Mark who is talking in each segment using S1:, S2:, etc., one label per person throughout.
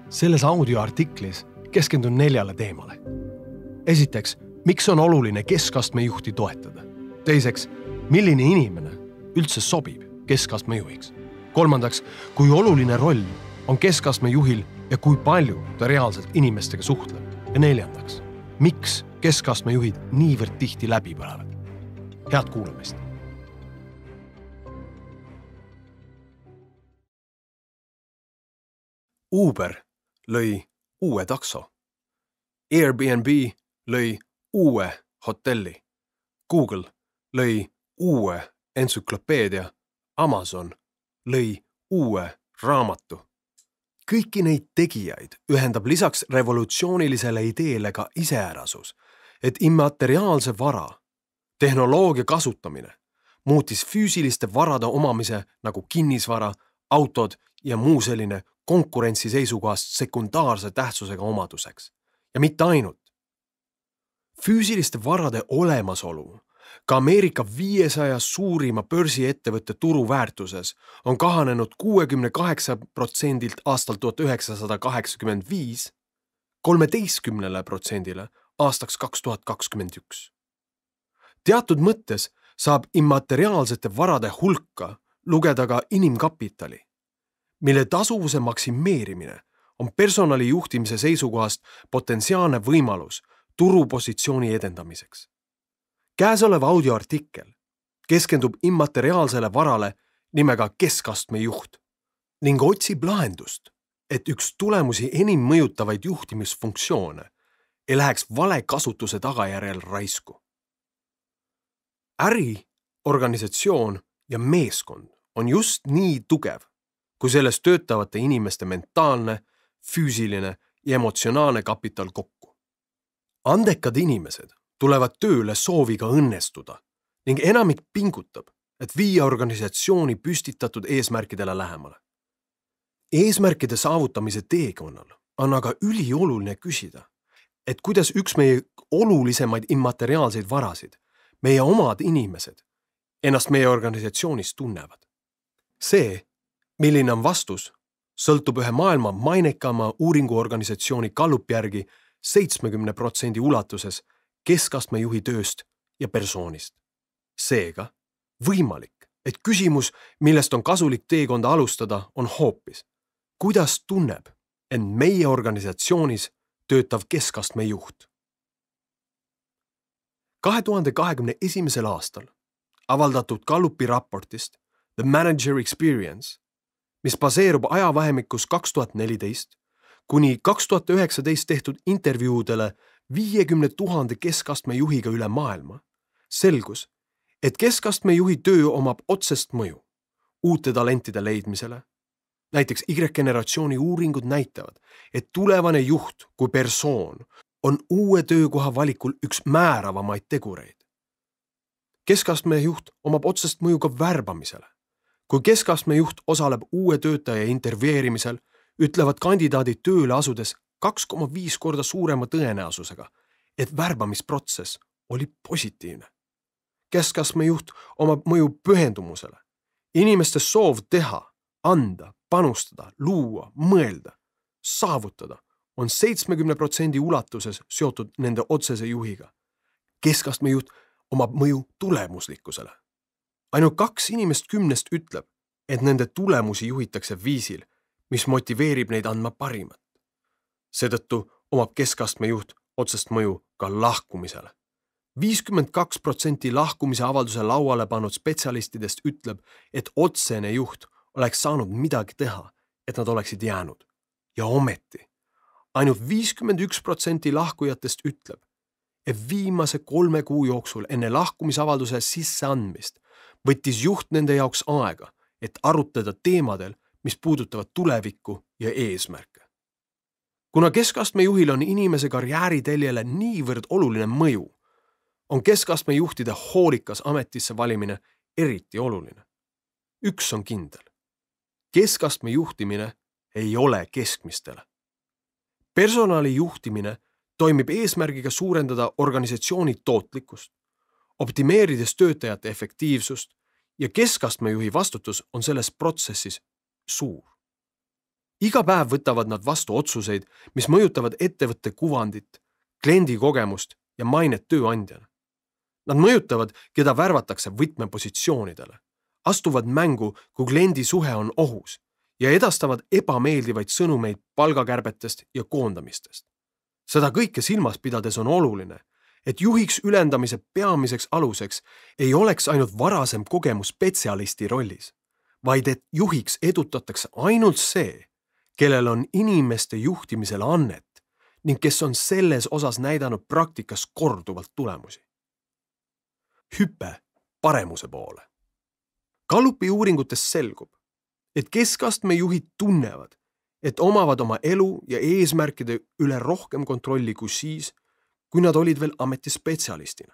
S1: Selles audioartiklis keskendun 4 teemale. Esiteks, miks on oluline keskastme juhti toetada? Teiseks, milline inimene üldse sobib keskastme juhiks? Kolmandaks, kui oluline roll on keskastme juhil ja kui palju ta reaalselt inimestega suhtleb? Ja neljandaks, miks keskastme juhid niivõrd tihti läbi põlevad? Head kuulamist! Uber lõi uue takso. Airbnb lõi uue hotelli. Google lõi uue entsüklopeedia. Amazon lõi uue raamatu. Kõiki neid tegijaid ühendab lisaks revolutsioonilisele ideele ka iseärasus, et immateriaalse vara, tehnoloogia kasutamine muutis füüsiliste varade omamise nagu kinnisvara, autod ja muu selline konkurentsi seisukohast sekundaarse tähtsusega omaduseks. Ja mitte ainult. Füüsiliste varade olemasolu, ka Ameerika 500 suurima börsiettevõtte turuväärtuses on kahanenud 68% aastal 1985 13% aastaks 2021. Teatud mõttes saab immateriaalsete varade hulka lugeda ka inimkapitali, mille tasuvuse maksimeerimine on personali juhtimise seisukohast potentsiaalne võimalus turupositsiooni edendamiseks. Käesolev audioartikkel keskendub immateriaalsele varale nimega keskastme juht ning otsib lahendust, et üks tulemusi enim mõjutavaid juhtimisfunktsioone ei läheks vale kasutuse tagajärjel raisku. Äri, organisatsioon ja meeskond on just nii tugev, kui selles töötavate inimeste mentaalne, füüsiline ja emotsionaalne kapital kokku. Andekad inimesed tulevad tööle sooviga õnnestuda ning enamik pingutab, et viia organisatsiooni püstitatud eesmärkidele lähemale. Eesmärkide saavutamise teekonnal on aga ülioluline küsida, et kuidas üks meie olulisemaid immateriaalseid varasid, meie omad inimesed, ennast meie organisatsioonis tunnevad. See, milline on vastus, sõltub ühe maailma mainekama uuringuorganisatsiooni Gallupi järgi 70% ulatuses keskastme juhi tööst ja persoonist. Seega, võimalik, et küsimus, millest on kasulik teekonda alustada, on hoopis, kuidas tunneb end meie organisatsioonis töötav keskastme juht. 2021. aastal avaldatud Gallupi raportist The Manager Experience, mis baseerub ajavahemikus 2014 kuni 2019 tehtud intervjuudele 50 000 keskastme juhiga üle maailma, selgus, et keskastme juhi töö omab otsest mõju uute talentide leidmisele. Näiteks Y-generatsiooni uuringud näitavad, et tulevane juht kui persoon on uue töökoha valikul üks määravamaid tegureid. Keskastme juht omab otsest mõju ka värbamisele. Kui keskastme juht osaleb uue töötaja intervjueerimisel, ütlevad kandidaadid tööle asudes 2,5 korda suurema tõenäosusega, et värbamisprotsess oli positiivne. Keskastme juht omab mõju pühendumusele. Inimeste soov teha, anda, panustada, luua, mõelda, saavutada on 70% ulatuses seotud nende otsese juhiga. Keskastme juht omab mõju tulemuslikkusele. Ainult 2 inimest 10 ütleb, et nende tulemusi juhitakse viisil, mis motiveerib neid andma parimat. Seetõttu omab keskastme juht otsest mõju ka lahkumisele. 52% lahkumise avalduse lauale pannud spetsialistidest ütleb, et otsene juht oleks saanud midagi teha, et nad oleksid jäänud. Ja ometi, ainult 51% lahkujatest ütleb, et viimase 3 kuu jooksul enne lahkumisavalduse sisseandmist võttis juht nende jaoks aega, et arutleda teemadel, mis puudutavad tulevikku ja eesmärke. Kuna keskastme juhil on inimese karjääriteljele niivõrd oluline mõju, on keskastme juhtide hoolikas ametisse valimine eriti oluline. Üks on kindel. Keskastme juhtimine ei ole keskmistele. Personali juhtimine toimib eesmärgiga suurendada organisatsiooni tootlikkust, optimeerides töötajate efektiivsust ja keskastme juhi vastutus on selles protsessis suur. Iga päev võtavad nad vastu otsuseid, mis mõjutavad ettevõtte kuvandit, kliendi kogemust ja mainet tööandjana. Nad mõjutavad, keda värvatakse võtmepositsioonidele, astuvad mängu, kui kliendi suhe on ohus ja edastavad ebameeldivaid sõnumeid palgakärbetest ja koondamistest. Seda kõike silmas pidades on oluline, et juhiks ülendamise peamiseks aluseks ei oleks ainult varasem kogemus spetsialisti rollis, vaid et juhiks edutatakse ainult see, kellel on inimeste juhtimisel annet ning kes on selles osas näidanud praktikas korduvalt tulemusi. Hüpe paremuse poole. Gallupi uuringutest selgub, et keskastme juhid tunnevad, et omavad oma elu ja eesmärkide üle rohkem kontrolli kui siis, kui nad olid veel ametispetsialistina.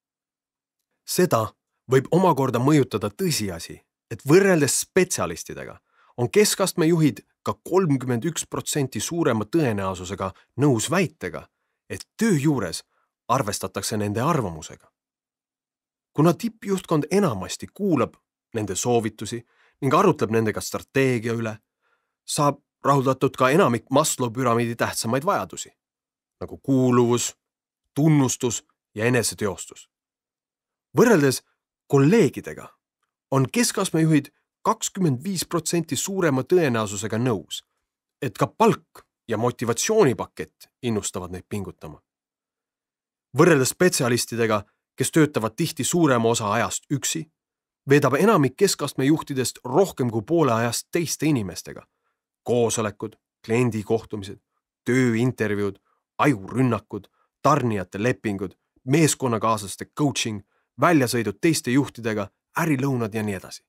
S1: Seda võib omakorda mõjutada tõsiasi, et võrreldes spetsialistidega on keskastme juhid ka 31% suurema tõenäosusega nõus väitega, et töö juures arvestatakse nende arvamusega. Kuna tippjuhtkond enamasti kuulab nende soovitusi ning arutleb nendega strateegia üle, saab rahuldatud ka enamik Maslow püramiidi tähtsamaid vajadusi, nagu kuuluvus, tunnustus ja eneseteostus. Võrreldes kolleegidega on keskastme juhid 25% suurema tõenäosusega nõus, et ka palk ja motivatsioonipakett innustavad neid pingutama. Võrreldes spetsialistidega, kes töötavad tihti suurema osa ajast üksi, veedab enamik keskastme juhtidest rohkem kui poole ajast teiste inimestega. Koosolekud, kliendi kohtumised, tööintervjuud, ajurünnakud, tarnijate lepingud, meeskonnakaaslaste coaching, väljasõidud teiste juhtidega, ärilõunad ja nii edasi.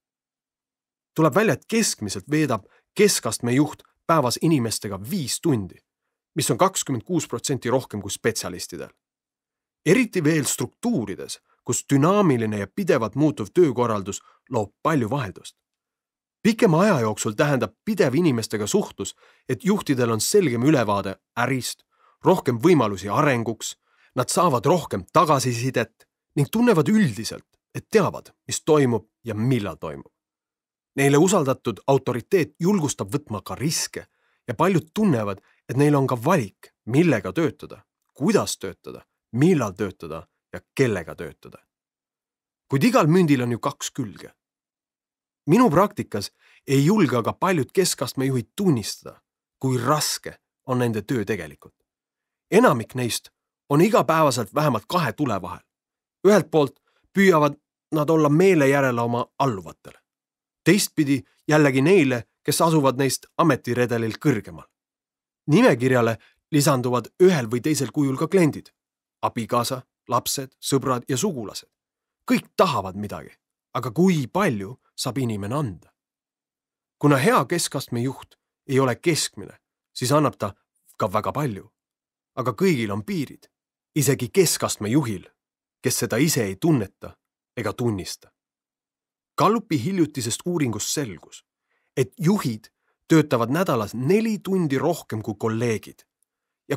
S1: Tuleb välja, et keskmiselt veedab keskastme juht päevas inimestega 5 tundi, mis on 26% rohkem kui spetsialistidel. Eriti veel struktuurides, kus dünaamiline ja pidevalt muutuv töökorraldus loob palju vaheldust. Pikema aja jooksul tähendab pidev inimestega suhtlus, et juhtidel on selgem ülevaade ärist, rohkem võimalusi arenguks, nad saavad rohkem tagasisidet ning tunnevad üldiselt, et teavad, mis toimub ja millal toimub. Neile usaldatud autoriteet julgustab võtma ka riske ja paljud tunnevad, et neil on ka valik, millega töötada, kuidas töötada, millal töötada ja kellega töötada. Kuid igal mündil on ju 2 külge. Minu praktikas ei julge aga paljud keskastme juhid tunnistada, kui raske on nende töö tegelikult. Enamik neist on igapäevaselt vähemalt 2 tule vahel. Ühelt poolt püüavad nad olla meele järele oma alluvatele. Teistpidi jällegi neile, kes asuvad neist ametiredelil kõrgemal. Nimekirjale lisanduvad ühel või teisel kujul ka kliendid, abikaasa, lapsed, sõbrad ja sugulased. Kõik tahavad midagi, aga kui palju saab inimene anda? Kuna hea keskastme juht ei ole keskmine, siis annab ta ka väga palju. Aga kõigil on piirid, isegi keskastme juhil, kes seda ise ei tunneta ega tunnista. Gallupi hiljutisest uuringust selgus, et juhid töötavad nädalas 4 tundi rohkem kui kolleegid ja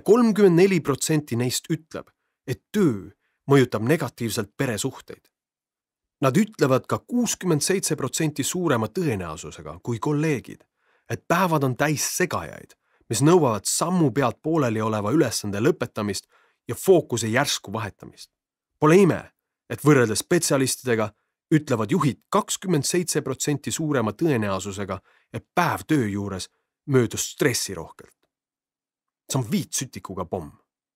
S1: 34% neist ütleb, et töö mõjutab negatiivselt peresuhteid. Nad ütlevad ka 67% suurema tõenäosusega kui kolleegid, et päevad on täis segajaid, mis nõuavad sammu pealt pooleli oleva ülesande lõpetamist ja fookuse järsku vahetamist. Pole ime, et võrreldes spetsialistidega ütlevad juhid 27% suurema tõenäosusega, et päev töö juures möödus stressirohkelt. See on viitsütikuga pomm.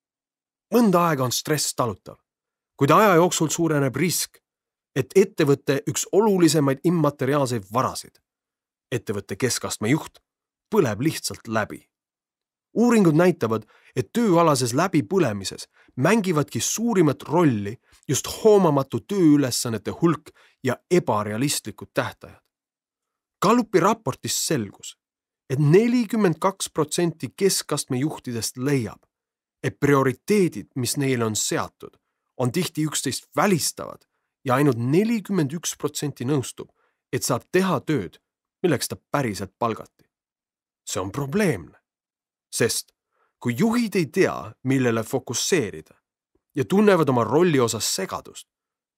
S1: Mõnda aega on stress talutav, kuid aja jooksul suureneb risk, et ettevõtte üks olulisemaid immateriaalseid varasid, ettevõtte keskastme juht, põleb lihtsalt läbi. Uuringud näitavad, et tööalases läbipõlemises mängivadki suurimat rolli just hoomamatu tööülesannete hulk ja ebarealistlikud tähtajad. Gallupi raportis selgus, et 42% keskastme juhtidest leiab, et prioriteedid, mis neile on seatud, on tihti üksteist välistavad ja ainult 41% nõustub, et saab teha tööd, milleks ta päriselt palgati. See on probleemne, sest kui juhid ei tea, millele fokusseerida ja tunnevad oma rolli osas segadust,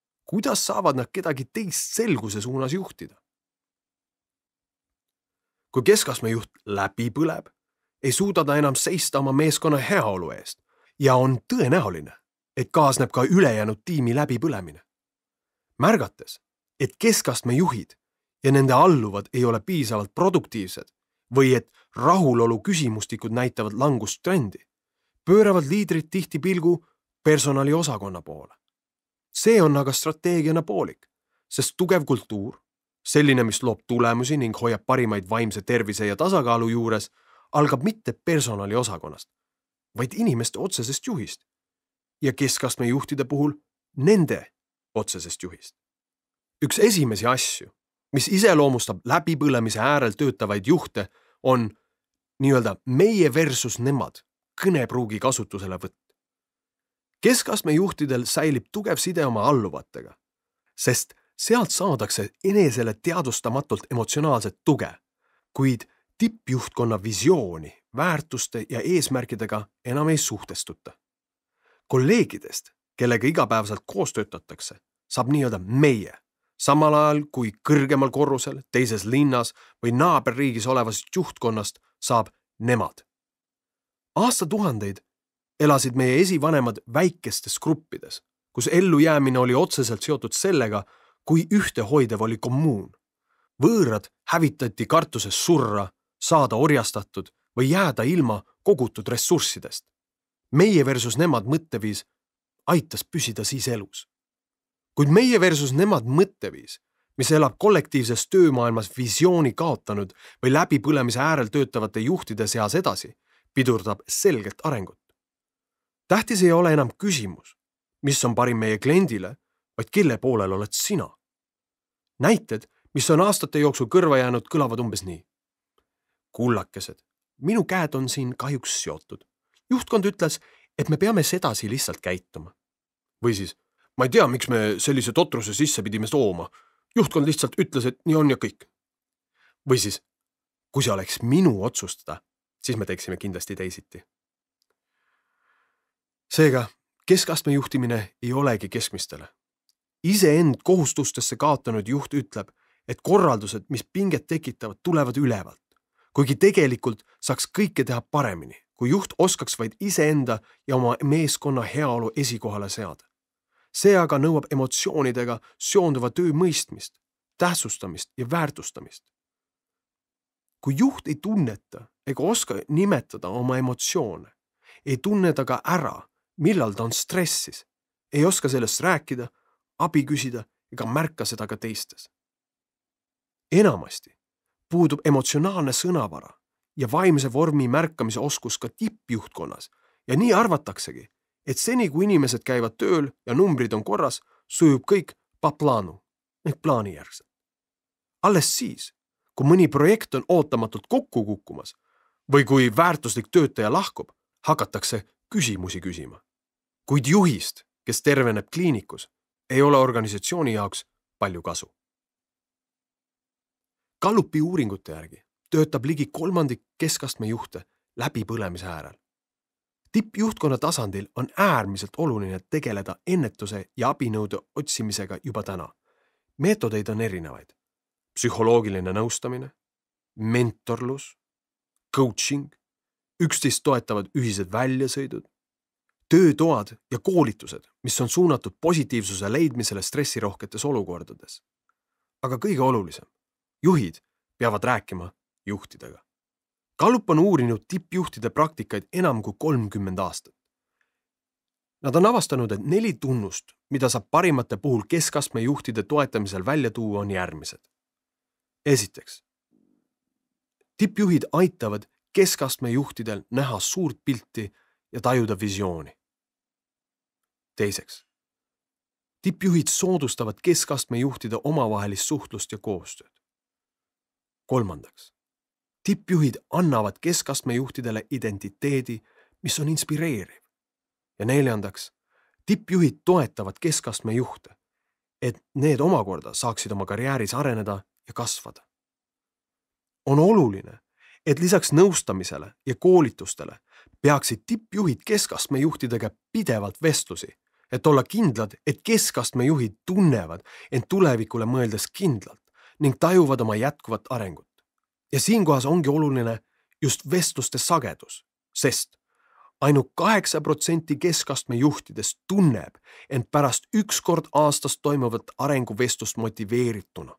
S1: kuidas saavad nad kedagi teist selguse suunas juhtida? Kui keskastme juht läbi põleb, ei suuda ta enam seista oma meeskonna heaolu eest ja on tõenäoline, et kaasneb ka ülejäänud tiimi läbipõlemine. Märgates, et keskastme juhid ja nende alluvad ei ole piisavalt produktiivsed või et rahulolu küsimustikud näitavad langustrendi, pööravad liidrid tihti pilgu personaliosakonna poole. See on aga strateegiana poolik, sest tugev kultuur, selline, mis loob tulemusi ning hoiab parimaid vaimse tervise ja tasakaalu juures, algab mitte personaliosakonnast, vaid inimeste otsesest juhist ja keskastme juhtide puhul nende otsesest juhist. Üks esimesi asju, mis iseloomustab läbipõlemise äärel töötavaid juhte, on nii-öelda meie versus nemad kõnepruugi kasutusele võtt. Keskastme juhtidel säilib tugev side oma alluvatega, sest sealt saadakse enesele teadustamatult emotsionaalset tuge, kuid tippjuhtkonna visiooni, väärtuste ja eesmärkidega enam ei suhtestuta. Kolleegidest, kellega igapäevaselt koos töötatakse, saab nii-öelda meie, samal ajal kui kõrgemal korrusel, teises linnas või naaberriigis olevast juhtkonnast saab nemad. Aastatuhandeid elasid meie esivanemad väikestes gruppides, kus ellujäämine oli otseselt seotud sellega, kui ühtehoidev oli kommuun. Võõrad hävitati kartuses surra, saada orjastatud või jääda ilma kogutud ressurssidest. Meie versus nemad mõtteviis aitas püsida siis elus. Kuid meie versus nemad mõtteviis, mis elab kollektiivses töömaailmas visiooni kaotanud või läbipõlemise äärel töötavate juhtide seas edasi, pidurdab selgelt arengut. Tähtis ei ole enam küsimus, mis on parim meie kliendile, vaid kelle poolel oled sina. Näited, mis on aastate jooksul kõrva jäänud, kõlavad umbes nii. Kullakesed, minu käed on siin kahjuks seotud. Juhtkond ütles, et me peame sedasi lihtsalt käituma. Või siis, ma ei tea, miks me sellise totruse sisse pidime tooma. Juhtkond lihtsalt ütles, et nii on ja kõik. Või siis, kui see oleks minu otsustada, siis me teeksime kindlasti teisiti. Seega, keskastme juhtimine ei olegi keskmistele. Iseend kohustustesse kaotanud juht ütleb, et korraldused, mis pinget tekitavad, tulevad ülevalt. Kuigi tegelikult saaks kõike teha paremini, kui juht oskaks vaid iseenda ja oma meeskonna heaolu esikohale seada. See aga nõuab emotsioonidega seonduva töö mõistmist, tähtsustamist ja väärtustamist. Kui juht ei tunneta ega oska nimetada oma emotsioone, ei tunneta ka ära, millal ta on stressis, ei oska sellest rääkida, abi küsida ega märka seda ka teistes. Enamasti puudub emotsionaalne sõnavara ja vaimse vormi märkamise oskus ka tippjuhtkonnas ja nii arvataksegi, et seni kui inimesed käivad tööl ja numbrid on korras, sujub kõik paplanu ehk plaanijärgselt. Alles siis, kui mõni projekt on ootamatult kokku kukkumas või kui väärtuslik töötaja lahkub, hakatakse küsimusi küsima. Kuid juhist, kes terveneb kliinikus, ei ole organisatsiooni jaoks palju kasu. Gallupi uuringute järgi töötab ligi 1/3 keskastme juhte läbipõlemise äärel. Tippjuhtkonna tasandil on äärmiselt oluline tegeleda ennetuse ja abinõude otsimisega juba täna. Meetodeid on erinevaid. Psühholoogiline nõustamine, mentorlus, coaching, üksteist toetavad ühised väljasõidud, töötoad ja koolitused, mis on suunatud positiivsuse leidmisele stressirohketes olukordades. Aga kõige olulisem, juhid peavad rääkima juhtidega. Gallup on uurinud tippjuhtide praktikaid enam kui 30 aastat. Nad on avastanud, et 4 tunnust, mida saab parimate puhul keskastme juhtide toetamisel välja tuua, on järgmised. Esiteks, tippjuhid aitavad keskastme juhtidel näha suurt pilti ja tajuda visiooni. Teiseks, tippjuhid soodustavad keskastme juhtide omavahelist suhtlust ja koostööd. Kolmandaks, tippjuhid annavad keskastme juhtidele identiteedi, mis on inspireeriv. Ja neljandaks, tippjuhid toetavad keskastme juhte, et need omakorda saaksid oma karjääris areneda ja kasvada. On oluline, et lisaks nõustamisele ja koolitustele peaksid tippjuhid keskastme juhtidega pidevalt vestlusi, et olla kindlad, et keskastme juhid tunnevad end tulevikule mõeldes kindlalt ning tajuvad oma jätkuvat arengut. Ja siinkohas ongi oluline just vestluste sagedus, sest ainult 8% keskastme juhtidest tunneb end pärast ükskord aastas toimuvat arenguvestlust motiveerituna.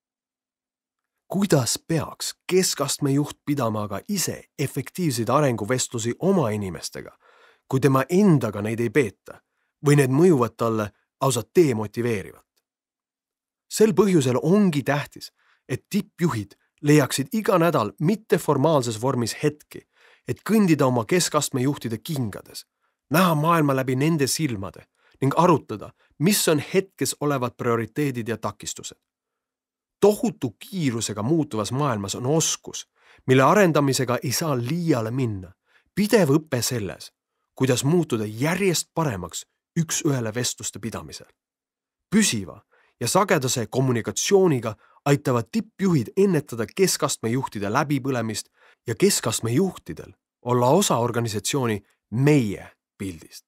S1: Kuidas peaks keskastme juht pidama aga ise efektiivseid arenguvestlusi oma inimestega, kui tema endaga neid ei peeta või need mõjuvad talle lausa demotiveerivat? Sel põhjusel ongi tähtis, et tippjuhid leiaksid iga nädal mitteformaalses vormis hetki, et kõndida oma keskastme juhtide kingades, näha maailma läbi nende silmade ning arutada, mis on hetkes olevad prioriteedid ja takistused. Tohutu kiirusega muutuvas maailmas on oskus, mille arendamisega ei saa liiale minna. Pidev õpe selles, kuidas muutuda järjest paremaks üks-ühele vestluste pidamisel. Püsiva ja sagedase kommunikatsiooniga aitavad tippjuhid ennetada keskastme juhtide läbipõlemist ja keskastme juhtidel olla osa organisatsiooni meie pildist.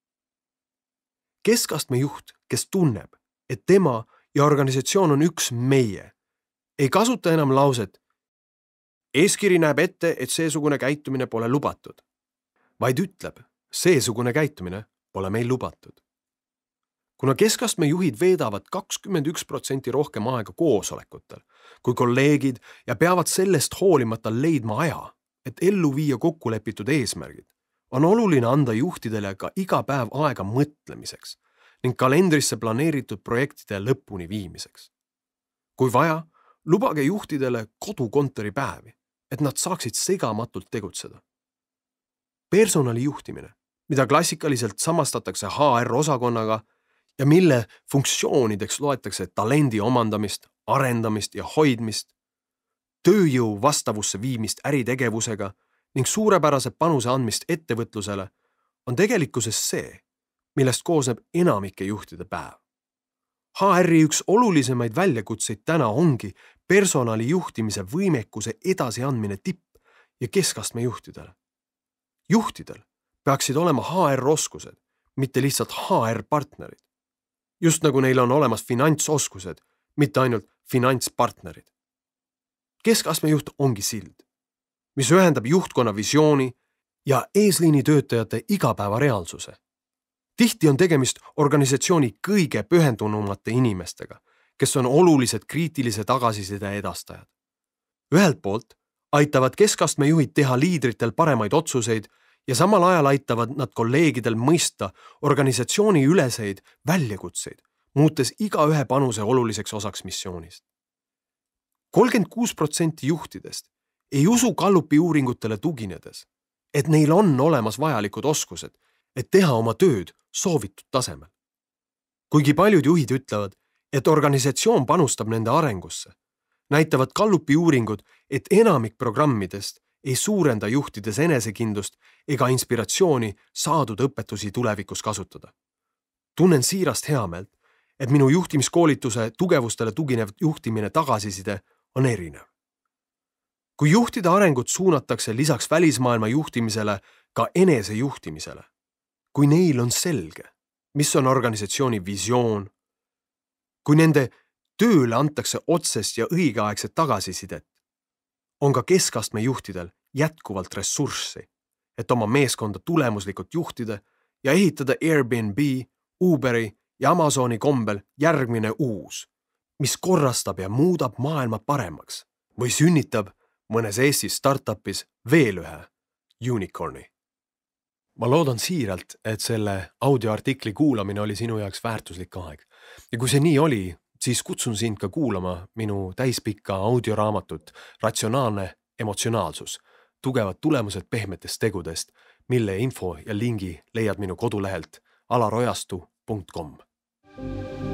S1: Keskastme juht, kes tunneb, et tema ja organisatsioon on üks meie, ei kasuta enam lauset eeskiri näeb ette, et seesugune käitumine pole lubatud, vaid ütleb, seesugune käitumine pole meil lubatud. Kuna keskastme juhid veedavad 21% rohkem aega koosolekutel kui kolleegid ja peavad sellest hoolimata leidma aja, et ellu viia kokkulepitud eesmärgid, on oluline anda juhtidele ka iga päev aega mõtlemiseks ning kalendrisse planeeritud projektide lõpuni viimiseks. Kui vaja, lubage juhtidele kodukontori päevi, et nad saaksid segamatult tegutseda. Personali juhtimine, mida klassikaliselt samastatakse HR-osakonnaga ja mille funktsioonideks loetakse talendi omandamist, arendamist ja hoidmist, tööjõu vastavusse viimist äritegevusega ning suurepärase panuse andmist ettevõtlusele, on tegelikkuses see, millest koosneb enamike juhtide päev. HR-i üks olulisemaid väljakutseid täna ongi personali juhtimise võimekuse edasiandmine tipp- ja keskastme juhtidele. Juhtidel peaksid olema HR-oskused, mitte lihtsalt HR-partnerid. Just nagu neil on olemas finantsoskused, mitte ainult finantspartnerid. Keskastme juht ongi sild, mis ühendab juhtkonna visiooni ja eesliini töötajate igapäeva reaalsuse. Tihti on tegemist organisatsiooni kõige pühendunumate inimestega, kes on olulised kriitilise tagasiside edastajad. Ühelt poolt aitavad keskastme juhid teha liidritel paremaid otsuseid ja samal ajal aitavad nad kolleegidel mõista organisatsiooni üleseid väljakutseid, muutes igaühe panuse oluliseks osaks missioonist. 36% juhtidest ei usu Gallupi uuringutele tuginedes, et neil on olemas vajalikud oskused, et teha oma tööd soovitud tasemel. Kuigi paljud juhid ütlevad, et organisatsioon panustab nende arengusse, näitavad Gallupi uuringud, et enamik programmidest ei suurenda juhtides enesekindlust ega inspiratsiooni saadud õpetusi tulevikus kasutada. Tunnen siirast heameelt, et minu juhtimiskoolituse tugevustele tuginev juhtimine tagasiside on erinev. Kui juhtide arengut suunatakse lisaks välismaailma juhtimisele ka enese juhtimisele, kui neil on selge, mis on organisatsiooni visioon, kui nende tööle antakse otsest ja õigeaegset tagasisidet, on ka keskastme juhtidel jätkuvalt ressurssi, et oma meeskonda tulemuslikult juhtida ja ehitada Airbnb, Uberi ja Amazoni kombel järgmine uus, mis korrastab ja muudab maailma paremaks või sünnitab mõnes Eestis startupis veel ühe unicorni. Ma loodan siiralt, et selle audioartikli kuulamine oli sinu jaoks väärtuslik aeg. Ja kui see nii oli, siis kutsun sind ka kuulama minu täispikka audioraamatut Ratsionaalne emotsionaalsus, tugevad tulemused pehmetest tegudest, mille info ja lingi leiad minu kodulehelt alarojastu.com.